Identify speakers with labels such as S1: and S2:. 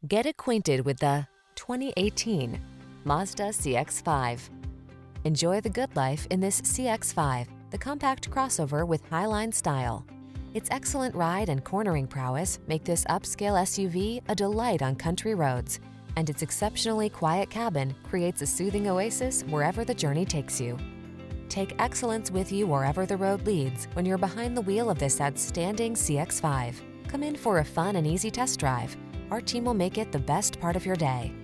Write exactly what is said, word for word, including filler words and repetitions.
S1: Get acquainted with the twenty eighteen Mazda C X five. Enjoy the good life in this C X five, the compact crossover with highline style. Its excellent ride and cornering prowess make this upscale S U V a delight on country roads, and its exceptionally quiet cabin creates a soothing oasis wherever the journey takes you. Take excellence with you wherever the road leads when you're behind the wheel of this outstanding C X five. Come in for a fun and easy test drive. Our team will make it the best part of your day.